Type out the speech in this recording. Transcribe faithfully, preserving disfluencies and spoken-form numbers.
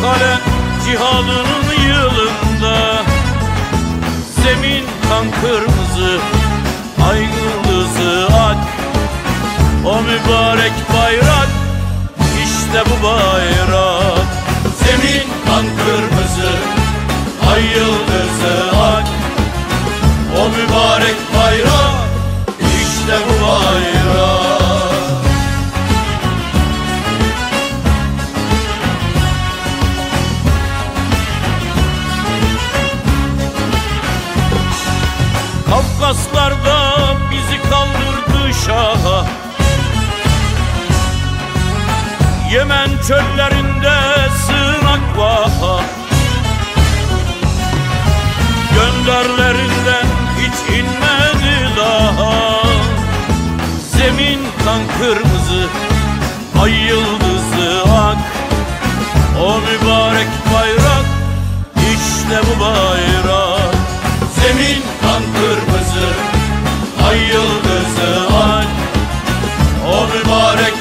Çanakkale cihadının yılında, zemin kan kırmızı, ay yıldızı ak. O mübarek bayrak, işte bu bayrak. Zemin kan kırmızı, ay yıldızı ak. O mübarek bayrak, işte bu bayrak. Kafkaslarda bizi kaldırdı şaha, Yemen çöllerinde sığınak var. Gönderlerinden hiç inmedi daha. Zemin kan kırmızı, ay yıldızı ak. O mübarek bayrak, işte bu bayrak. Zemin kan kırmızı, ay yıldızı ak. O mübarek